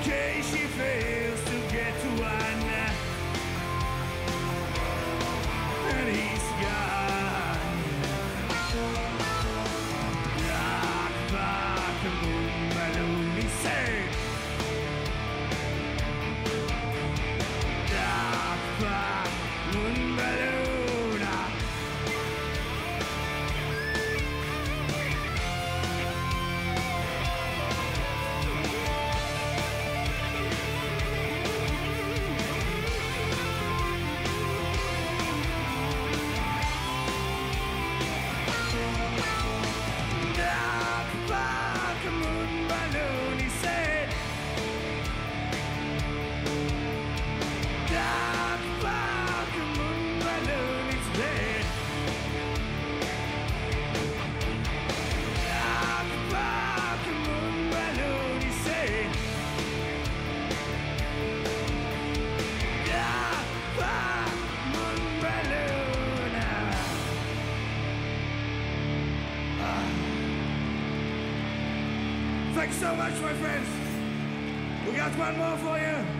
case she fails to get to one, and he's gone. Dark dark moon balloon, he said. Dark dark moon balloon. Thanks so much, my friends. We got one more for you.